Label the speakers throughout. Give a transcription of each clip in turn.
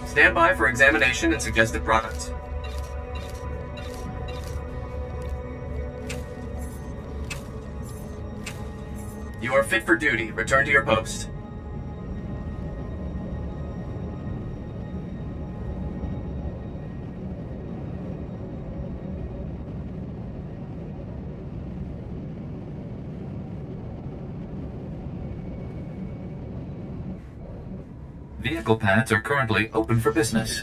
Speaker 1: Stand by for examination and suggested products. You are fit for duty. Return to your post.
Speaker 2: Vehicle pads are currently open for business.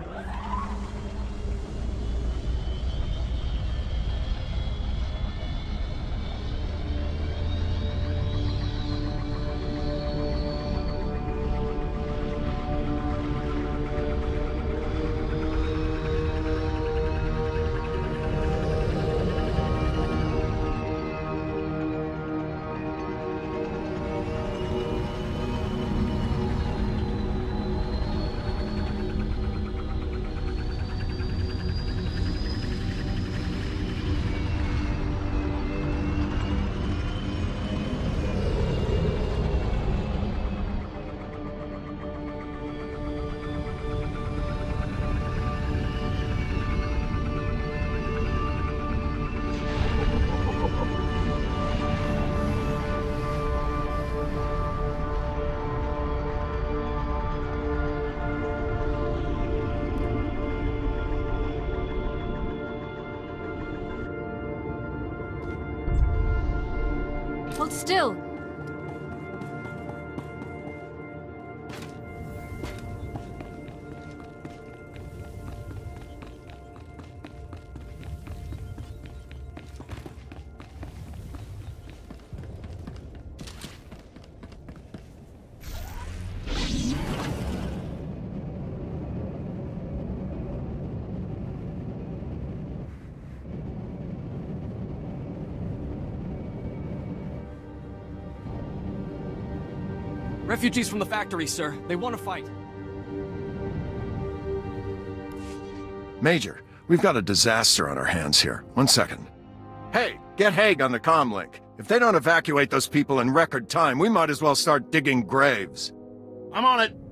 Speaker 3: Hold still.
Speaker 4: Refugees from the factory, sir. They want to fight.
Speaker 5: Major, we've got a disaster on our hands here. 1 second. Hey, get Haig on the comm link. If they don't evacuate those people in record time, we might as well start digging graves.
Speaker 6: I'm on it.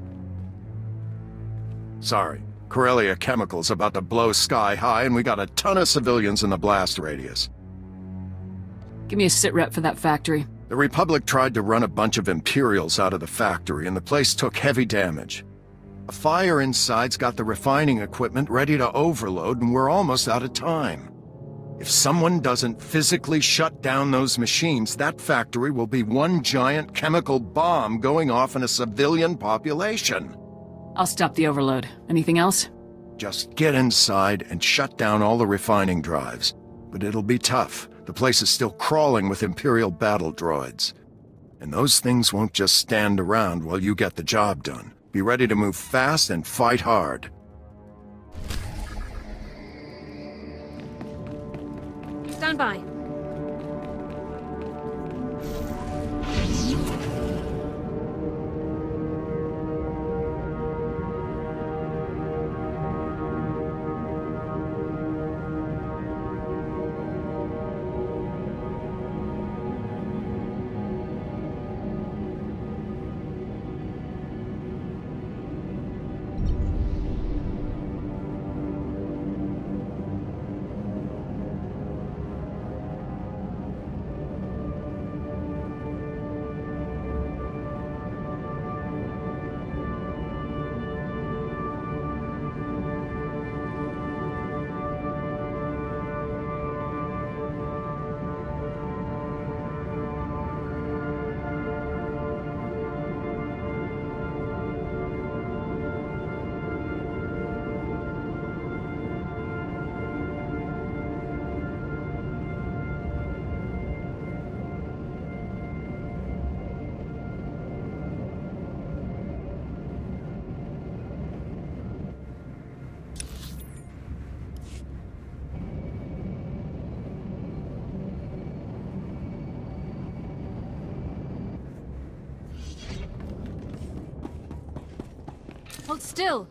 Speaker 5: Sorry. Corellia Chemical's about to blow sky high, and we got a ton of civilians in the blast radius.
Speaker 3: Give me a sit rep for that factory.
Speaker 5: The Republic tried to run a bunch of Imperials out of the factory, and the place took heavy damage. A fire inside's got the refining equipment ready to overload, and we're almost out of time. If someone doesn't physically shut down those machines, that factory will be one giant chemical bomb going off in a civilian population.
Speaker 3: I'll stop the overload. Anything else?
Speaker 5: Just get inside and shut down all the refining drives. But it'll be tough. The place is still crawling with Imperial battle droids. And those things won't just stand around while you get the job done. Be ready to move fast and fight hard.
Speaker 3: Stand by. Hold still.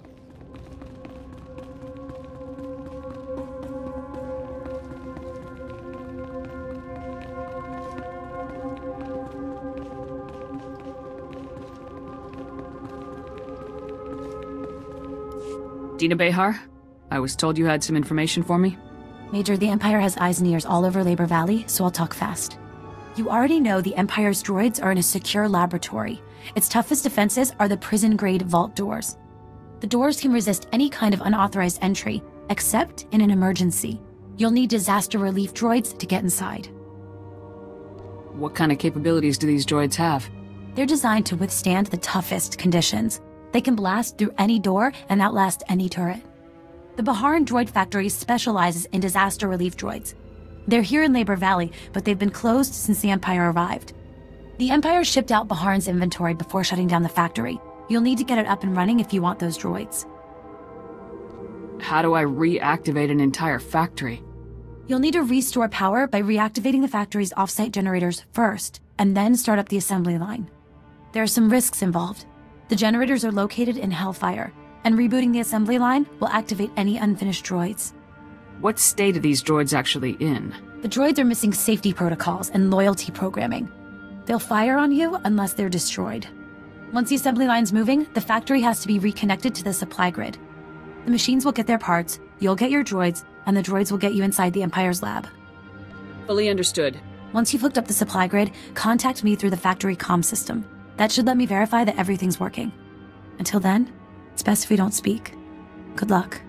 Speaker 3: Dina Behar, I was told you had some information for me.
Speaker 6: Major, the Empire has eyes and ears all over Labor Valley, so I'll talk fast. You already know the Empire's droids are in a secure laboratory. Its toughest defenses are the prison-grade vault doors. The doors can resist any kind of unauthorized entry, except in an emergency. You'll need disaster relief droids to get inside.
Speaker 3: What kind of capabilities do these droids have?
Speaker 6: They're designed to withstand the toughest conditions. They can blast through any door and outlast any turret. The Baharan Droid Factory specializes in disaster relief droids. They're here in Labor Valley, but they've been closed since the Empire arrived. The Empire shipped out Baharan's inventory before shutting down the factory. You'll need to get it up and running if you want those droids.
Speaker 3: How do I reactivate an entire factory?
Speaker 6: You'll need to restore power by reactivating the factory's off-site generators first, and then start up the assembly line. There are some risks involved. The generators are located in Hellfire, and rebooting the assembly line will activate any unfinished droids.
Speaker 3: What state are these droids actually in?
Speaker 6: The droids are missing safety protocols and loyalty programming. They'll fire on you unless they're destroyed. Once the assembly line's moving, the factory has to be reconnected to the supply grid. The machines will get their parts, you'll get your droids, and the droids will get you inside the Empire's lab.
Speaker 3: Fully understood.
Speaker 6: Once you've hooked up the supply grid, contact me through the factory comm system. That should let me verify that everything's working. Until then, it's best if we don't speak. Good luck.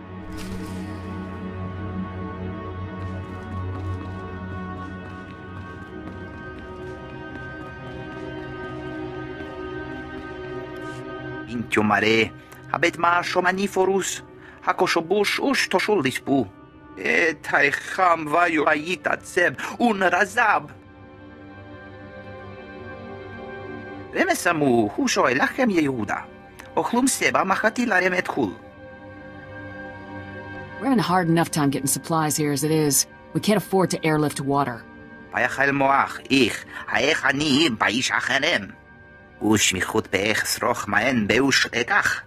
Speaker 7: Pintjo mare, habet ma shomaniforus, hakoshobush ush toshuldispu. Taicham vayu ayita tseb un razab. Remesamu hushoy lachem Yehuda. Ochlum seba machati larem etkul.
Speaker 3: We're having a hard enough time getting supplies here as it is. We can't afford to airlift water.
Speaker 7: Payachal moach, ich, haech ani baish acharem. Ush michut beech sroch maen beush ekach.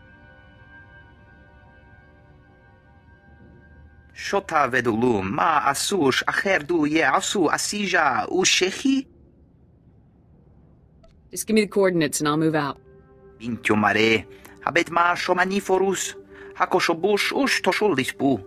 Speaker 7: Shota vedulu ma asush acher du ye asu asija ushechi.
Speaker 3: Just give me the coordinates and I'll move out.
Speaker 7: Pintjo mare, habet ma shomaniforus, hakoshobush ush toshuldispu.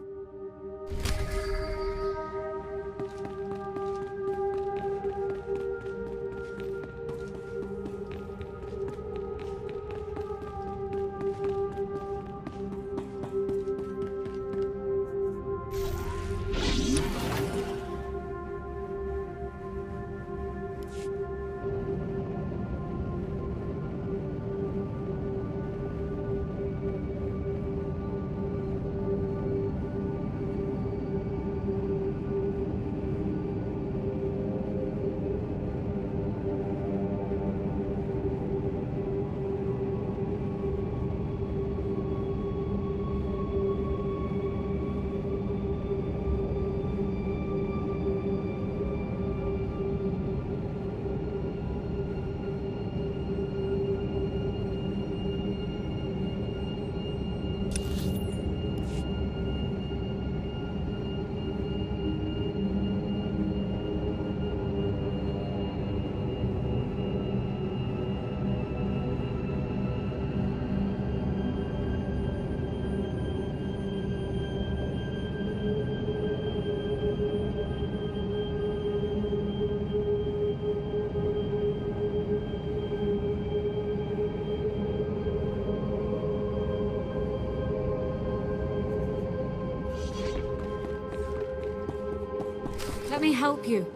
Speaker 6: Let me help you.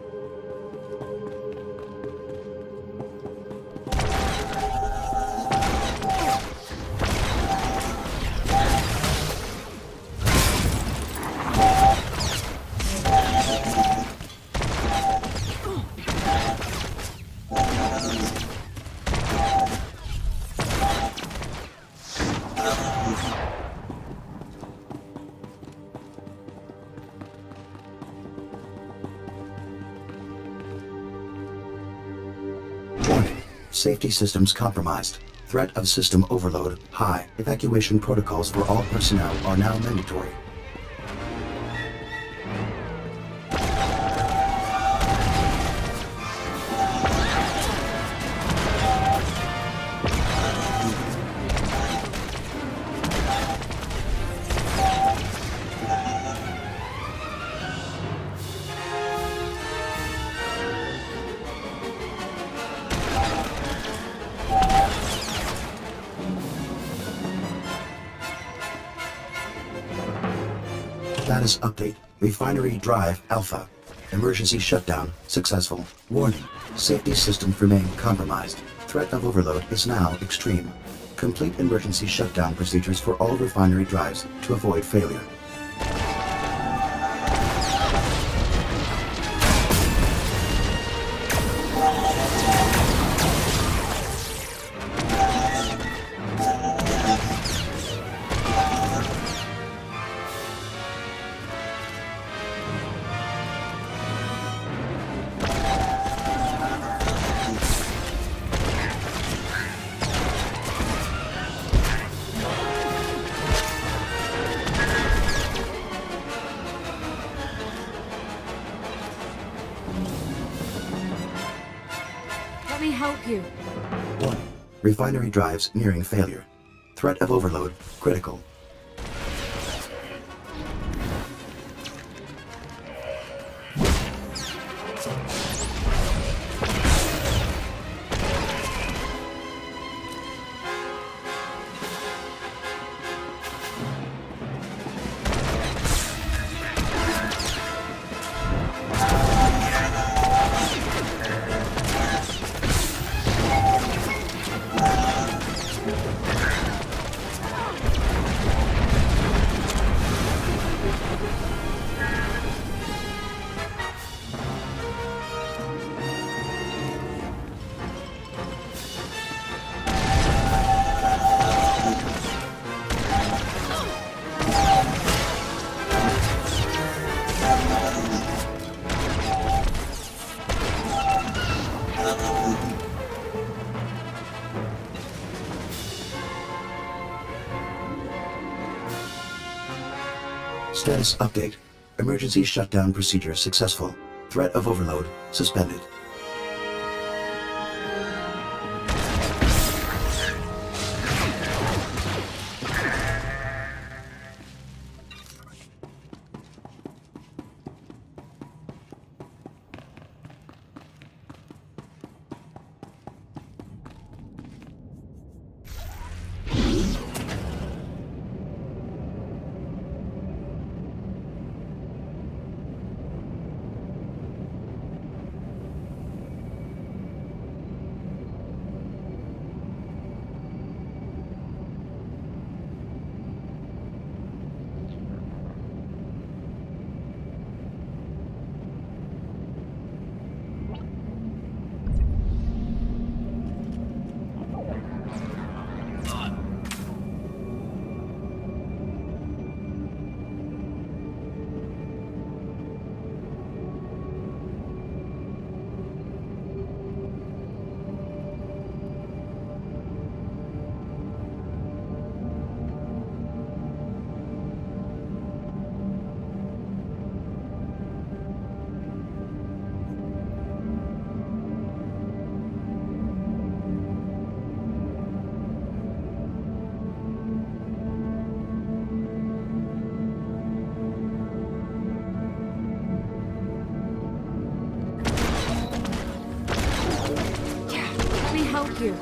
Speaker 8: Safety systems compromised. Threat of system overload high. Evacuation protocols for all personnel are now mandatory. Status update. Refinery Drive Alpha. Emergency shutdown successful. Warning. Safety systems remain compromised. Threat of overload is now extreme. Complete emergency shutdown procedures for all refinery drives to avoid failure.
Speaker 3: Let me help you.
Speaker 8: Warning. Refinery drives nearing failure. Threat of overload critical. Status update. Emergency shutdown procedure successful. Threat of overload suspended.
Speaker 3: Let me help you.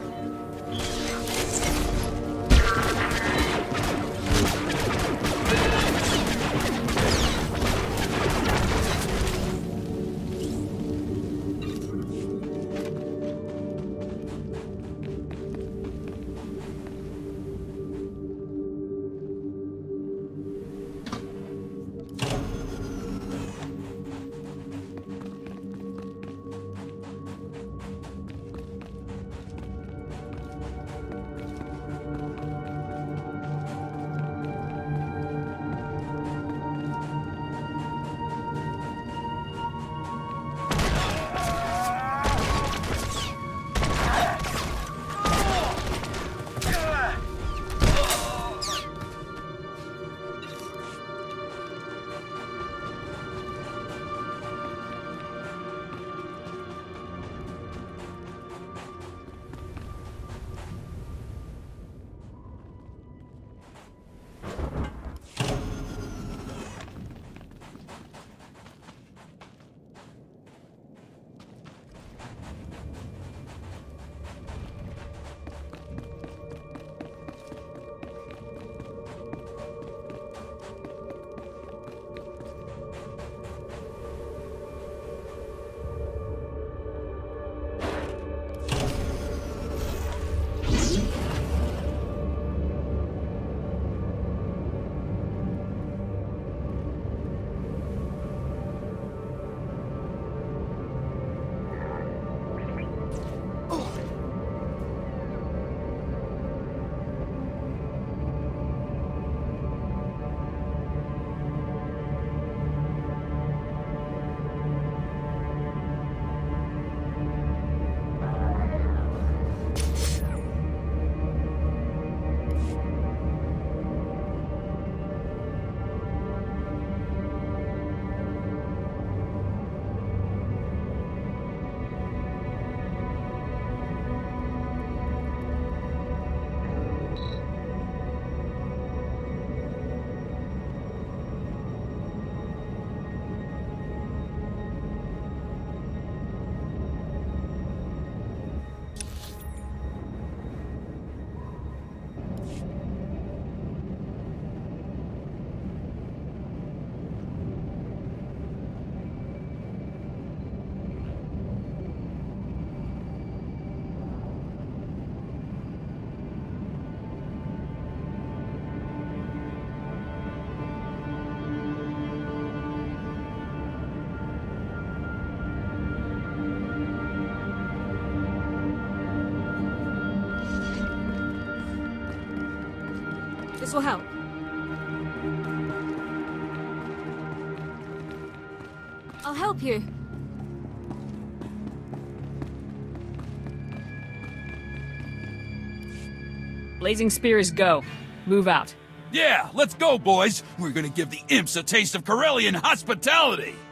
Speaker 3: will help. I'll help you.
Speaker 4: Blazing Spears, go. Move out.
Speaker 9: Yeah, let's go, boys! We're gonna give the imps a taste of Corellian hospitality!